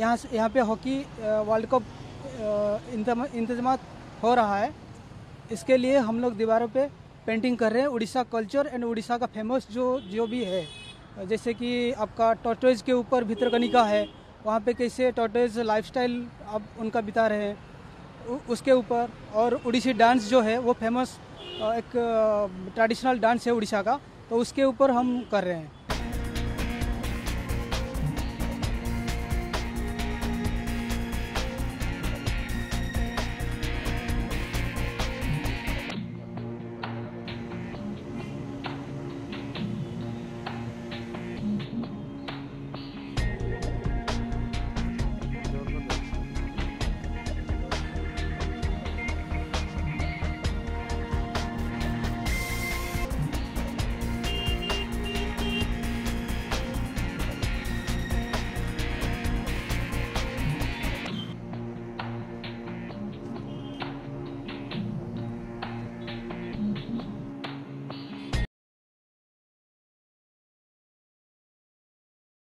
यहाँ पे hockey world cup इंतजाम हो रहा है। इसके लिए हम लोग दीवारों पे पेंटिंग कर रहे हैं उड़ीसा कल्चर एंड उड़ीसा का फेमस जो भी है। जैसे कि आपका टॉर्टोइज के ऊपर भितरकनिका है, वहाँ पे कैसे टॉर्टोइज लाइफस्टाइल अब उनका बिता रहे हैं उसके ऊपर। और उड़ीसी डांस जो है वो फेमस एक ट्रेडिशनल डांस है उड़ीसा का, तो उसके ऊपर हम कर रहे हैं।